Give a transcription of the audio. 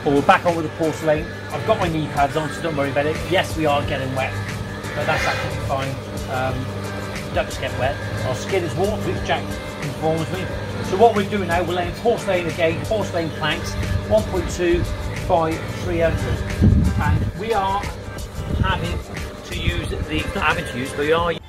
But we're back on with the porcelain. I've got my knee pads on, so don't worry about it. Yes, we are getting wet, but that's absolutely fine. Ducks get wet. Our skin is waterproof, Jack informs me. So what we're doing now, we're laying porcelain again, porcelain planks, 1.2 by 300. And we are having to use the, not having to use, but we are